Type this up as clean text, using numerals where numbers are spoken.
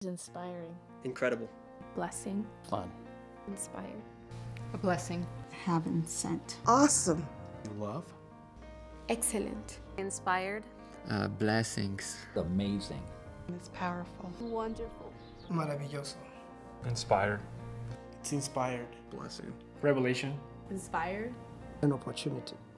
Inspiring. Incredible. Blessing. Fun. Inspired. A blessing. Heaven sent. Awesome. Love. Excellent. Inspired. Blessings. Amazing. It's powerful. Wonderful. Maravilloso. Inspired. It's inspired. Blessing. Revelation. Inspired. An opportunity.